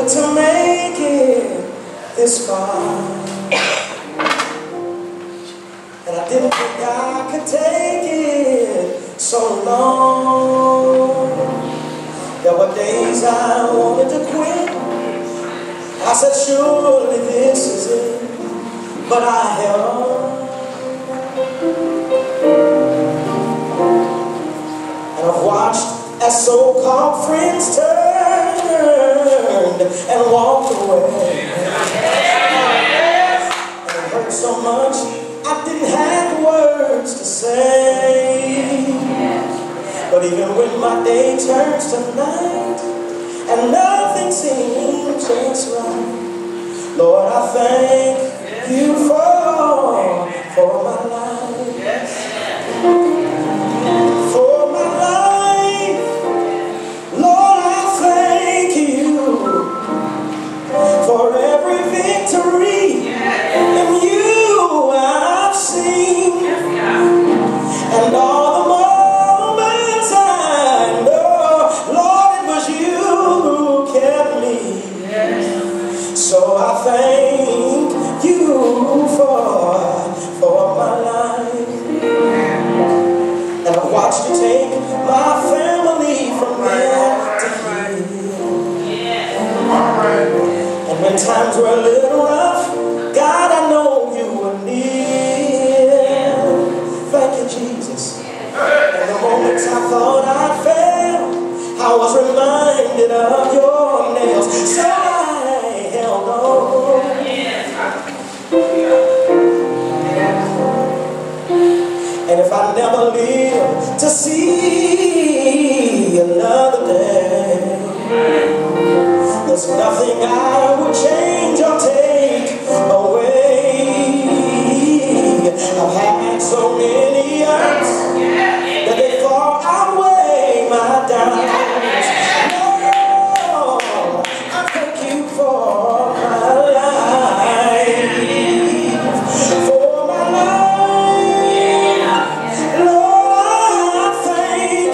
to make it this far. And I didn't think I could take it so long. There were days I wanted to quit. I said, surely this is it. But I held on. And I've watched as so-called friends turned and walked away. And it hurt so much I didn't have words to say. But even when my day turns to night and nothing seems just right, Lord, I thank you for my life. For my life, Lord, I thank you for every victory in you I've seen, and all the moments I know, Lord, it was you who kept me. So I thank you for my life. And I've watched you take my family from there to here. And when times were a little rough, God, I know you were near. Thank you, Jesus. And the moments I thought I'd fail, I was reminded of your nails. So I held on. And if I never live to see another day, there's nothing I would change or take away. I've had so many ups that they far outweigh my downs. Lord, I thank you for my life. For my life, Lord, I thank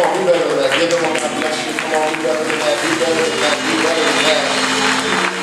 on, be better than that. Give them one. God bless you. Come on, be better than that. Be better than that. Be better than that.